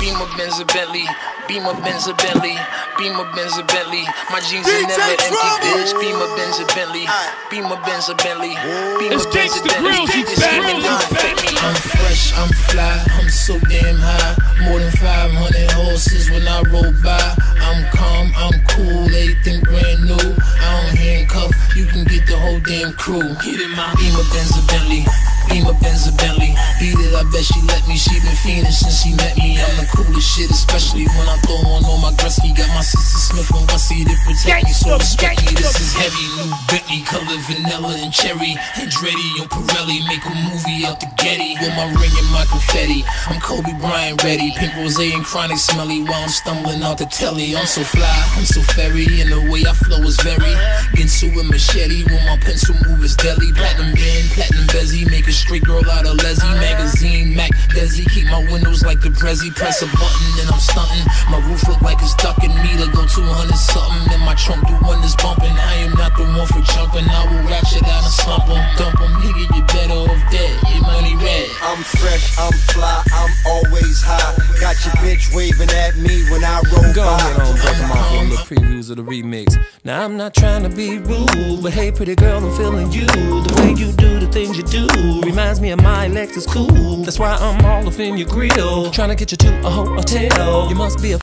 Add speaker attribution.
Speaker 1: Beamer, Benz, a Bentley. Beamer, Benz, a Bentley. Beamer, Benz, a Bentley. My jeans are never empty, bitch. Beamer, Benz, a Bentley. Beamer, Benz, a Bentley. Beamer, Benz, a Bentley. This scheming don't affect me. I'm fresh, I'm fly, I'm so damn high. More than 500 horses when I roll by. I'm calm, I'm cool, everything brand new. I don't handcuff, you can get the whole damn crew. Get in my Beamer, Benz, a Bentley. Beamer, Benz, a Bentley. Beat it, I bet she let me. She been fiending since she met me. I'm the coolest shit, especially when I throw on all my Gretzky. Got my sister Smith and Wessie to protect me, so respect me. This is heavy, new Bentley, color vanilla and cherry. Andretti on Pirelli, make a movie out the Getty. With my ring and my confetti, I'm Kobe Bryant ready. Pink rose and chronic smelly while I'm stumbling out the telly. I'm so fly, I'm so fairy, and the way I flow is very Ginsu with machete, when my pencil move is deadly. Platinum band, platinum bezzy, make a straight girl out of Leslie. Magazine, Mac, Desi, keep my windows like the Prezi. Press a button and I'm stunting. My roof look like it's ducking me to go 200 something. And my trunk do wonders bumping. I am not the one for jumping. I will ratchet out and slump em, dump em. Nigga, you better off dead, your money red.
Speaker 2: I'm fresh, I'm fly, I'm always high. Got your bitch waving at me when I roll
Speaker 3: Go
Speaker 2: by.
Speaker 3: ahead on, break them off with the previews of the remix. Now I'm not trying to be rude, but hey pretty girl, I'm feeling you. The way you do the things you do reminds me of my Lexus cool. That's why I'm all up in your grill, trying to get you to a hotel. You must be a